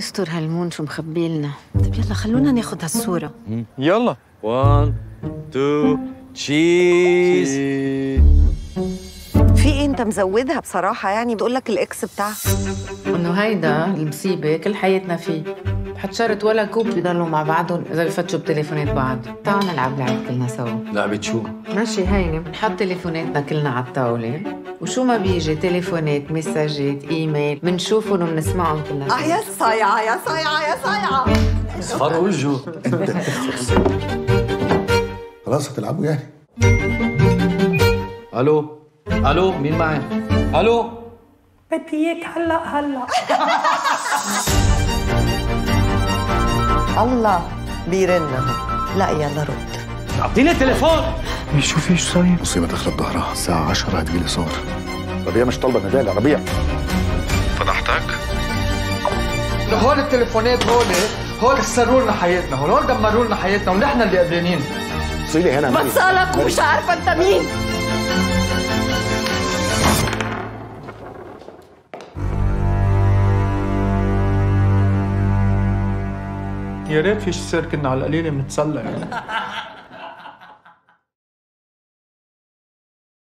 يستر هالمون شو مخبيلنا. طيب يلا خلونا ناخد هالصورة. يلا 1 2 تشيز. في ايه انت مزودها بصراحة؟ يعني بتقول لك الاكس بتاعها انه هيدا المصيبة كل حياتنا فيه. حتشرط ولا كوب بيضلوا مع بعضهم اذا بفتشوا بتليفونات بعض. تعالوا نلعب لعبة كلنا سوا. لعبة شو؟ ماشي هيني، بنحط تليفوناتنا كلنا على الطاولة وشو ما بيجي تليفونات، مساجات، ايميل، بنشوفهم وبنسمعهم كلنا. يا صايعة يا صايعة يا صايعة. اصفر وجهه. خلاص هتلعبوا يعني؟ الو الو، مين معي؟ الو، بدي اياك هلا. الله بيرن. لا يلا رد. اعطيني التليفون. شو في شو صاير؟ مصيبة دخلت ظهرها الساعة 10 هتجيلي صور. ربيع مش طالبة ندال يا ربيع. فضحتك؟ هول التليفونات هول خسروا لنا حياتنا، هول دمروا لنا حياتنا ونحن اللي قبلانين. صيلي هنا بتصالك ومش عارفة انت مين. يا ريت في شي صير كنا على القليله بنتسلى يعني.